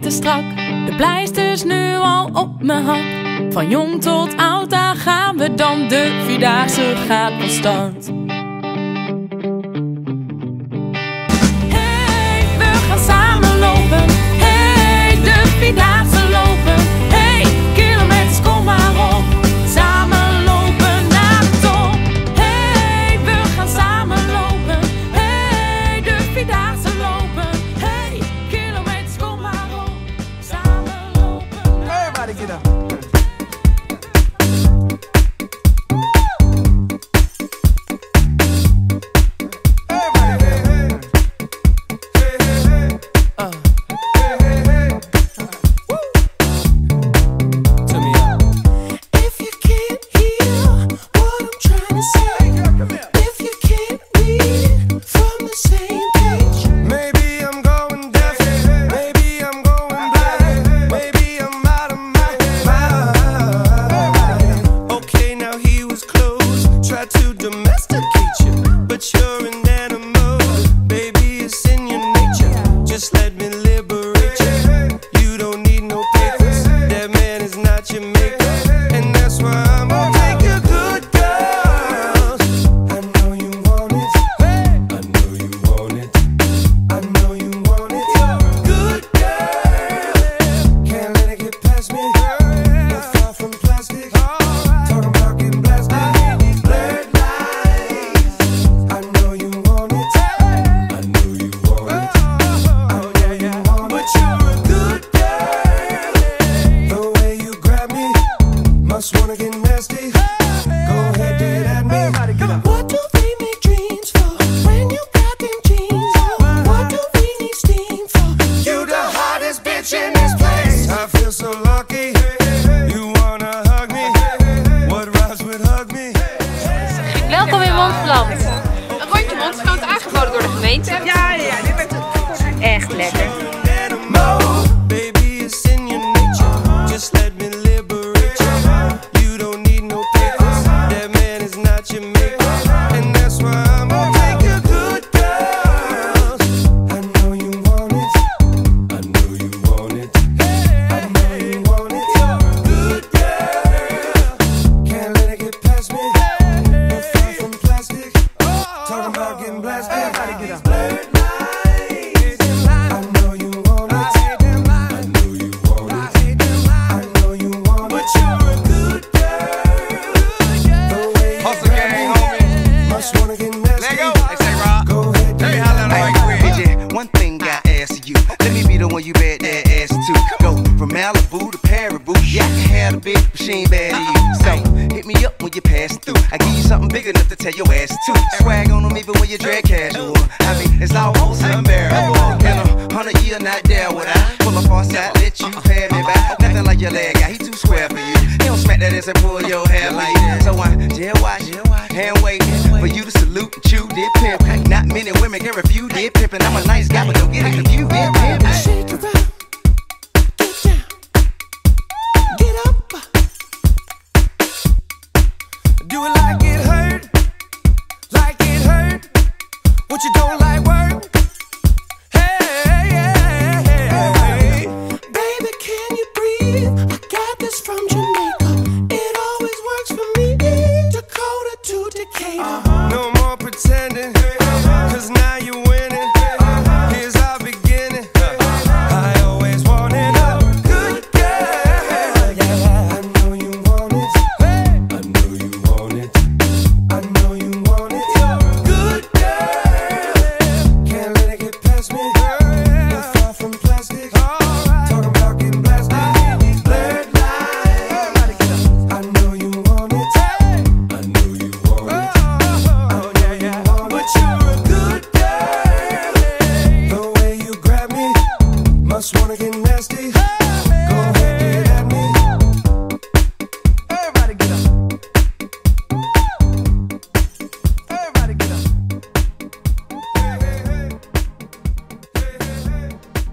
te strak. De pleisters nu al op mijn hak. Van jong tot oud, daar gaan we dan. De Vierdaagse gaat van start. Hey, we gaan samen lopen. Hey, de Vierdaagse lopen. Hey, kilometers, kom maar op. Samen lopen naar de top. Hey, we gaan samen lopen. Hey, de Vierdaagse lopen. Hey, kilometers, kom maar op. Samen lopen. Everybody get up. Welkom in Montferland. Een rondje Montferland aangeboden door de gemeente. Ja, dit bent echt lekker. You bet that ass too. Go from Malibu to Paribu. Yeah, I can have a bitch, but she ain't bad to you. So hit me up when you're passing through. I give you something big enough to tell your ass to. Swag on them even when you dress casual. I mean, it's almost unbearable. In 100 years, not there would I pull up on side, let you pay me back. Nothing like your leg guy, he too square for you. He don't smack that ass and pull your hair like that. So I just watch, hand wait for you to salute and chew did pimp. Not many women can refuse did pimpin'. I'm a nice guy, but don't get it confused did pimp. Shake it out, get down, get up. Do it like it hurt, like it hurt. What you don't like work. Hey, hey, hey, hey. Baby, can you breathe? I got this from Jamaica. It always works for me. Dakota to Decatur. No more pretending, 'cause now you're winning. Here's our beginning. I always wanted a good girl. Yeah, I know you want it. I know you want it. I know you want it. Good girl. Can't let it get past me. We're far from plastic. Talking about getting blasted. Blurred lines. I know you want it. I know you want it. Oh yeah, yeah. But you're a good girl. The way you grab me, must wanna get nasty. Go ahead, get at me. Everybody get up. Everybody get up. Hey, hey, hey. Hey, hey, hey.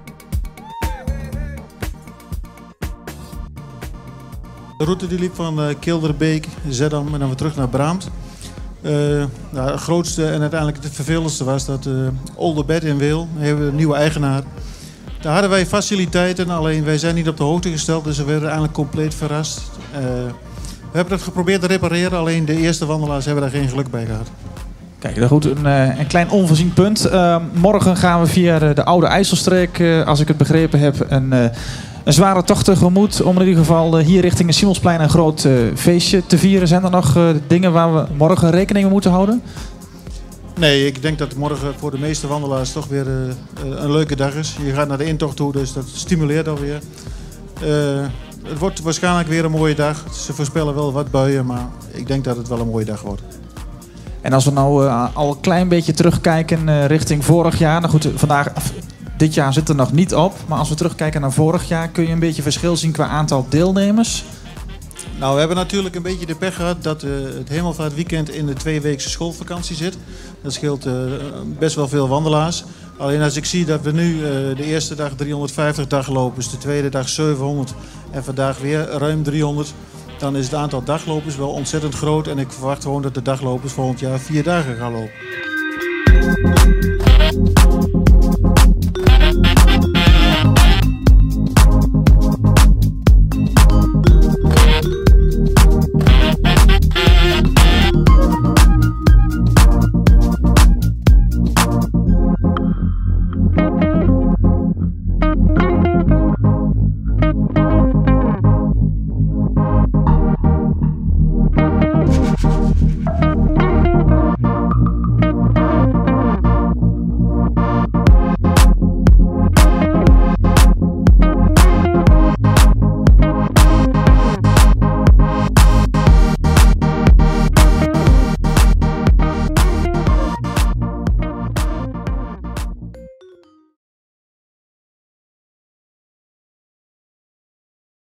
De route die liep van Kilderbeek, Zeddam en dan weer terug naar Braamt. Nou, het grootste en uiteindelijk het vervelendste was dat Olderbed in Weel, hebben we een nieuwe eigenaar. Daar hadden wij faciliteiten, alleen wij zijn niet op de hoogte gesteld, dus we werden eigenlijk compleet verrast. We hebben het geprobeerd te repareren, alleen de eerste wandelaars hebben daar geen geluk bij gehad. Kijk, dan goed, een klein onvoorzien punt. Morgen gaan we via de Oude IJsselstreek, als ik het begrepen heb, een zware tocht tegemoet. Om in ieder geval hier richting het Simonsplein een groot feestje te vieren. Zijn er nog dingen waar we morgen rekening mee moeten houden? Nee, ik denk dat morgen voor de meeste wandelaars toch weer een leuke dag is. Je gaat naar de intocht toe, dus dat stimuleert alweer. Het wordt waarschijnlijk weer een mooie dag. Ze voorspellen wel wat buien, maar ik denk dat het wel een mooie dag wordt. En als we nou al een klein beetje terugkijken richting vorig jaar. Nou goed, dit jaar zit er nog niet op. Maar als we terugkijken naar vorig jaar, kun je een beetje verschil zien qua aantal deelnemers? Nou, we hebben natuurlijk een beetje de pech gehad dat het Hemelvaartweekend in de 2-weekse schoolvakantie zit. Dat scheelt best wel veel wandelaars. Alleen als ik zie dat we nu de eerste dag 350 daglopers, de tweede dag 700 en vandaag weer ruim 300... dan is het aantal daglopers wel ontzettend groot. En ik verwacht gewoon dat de daglopers volgend jaar 4 dagen gaan lopen.